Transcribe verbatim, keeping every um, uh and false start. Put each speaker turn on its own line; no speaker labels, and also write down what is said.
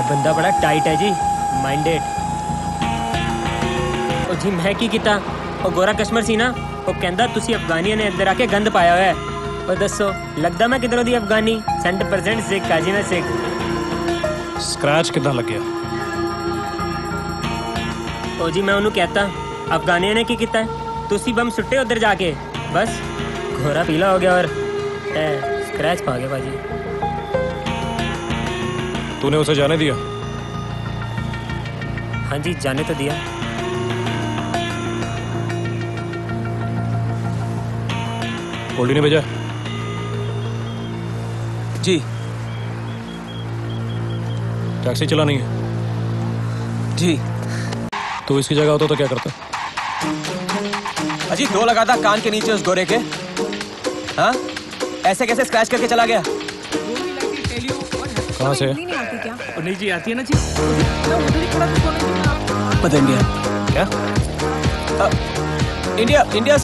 बंदा बड़ा टाइट है जी, माइंडेड। ਉਹ ਜੀ ਮੈਂ ਕੀ ਕੀਤਾ? ਉਹ ਗੋਰਾ ਕਸਟਮਰ ਸੀ ਨਾ, ਉਹ ਕਹਿੰਦਾ ਤੁਸੀਂ ਅਫਗਾਨੀਆਂ ਨੇ ਅੰਦਰ ਆ ਕੇ ਗੰਦ ਪਾਇਆ ਹੋਇਆ ਹੈ। ਉਹ ਦੱਸੋ ਲੱਗਦਾ ਮੈਂ ਕਿਧਰੋਂ ਦੀ ਅਫਗਾਨੀ? ਸੈਂਟ ਪਰਸੈਂਟ ਸਿੱਖ ਆ ਜੀ ਮੈਂ ਸਿੱਖ।
ਸਕ੍ਰੈਚ ਕਿੱਦਾਂ ਲੱਗਿਆ?
ਉਹ ਜੀ ਮੈਂ ਉਹਨੂੰ ਕਹਿਤਾ ਅਫਗਾਨੀਆਂ ਨੇ ਕੀ ਕੀਤਾ? ਤੁਸੀਂ ਬੰਮ ਸੁੱਟੇ ਉਧਰ ਜਾ ਕੇ, ਬਸ ਗੋਰਾ ਪੀਲਾ ਹੋ ਗਿਆ और स्क्रैच पा गया बाजी।
तूने उसे जाने दिया?
हाँ जी जाने तो दिया।
गोल्डी ने भेजा?
जी।
टैक्सी चलानी है?
जी।
तो इसकी जगह होता तो क्या करता?
अजी दो लगाता कान के नीचे उस गोरे के। हाँ ऐसे कैसे स्क्रैच करके चला गया?
कहाँ से?
नहीं जी आती है ना जी।
पता इंडिया
क्या?
India India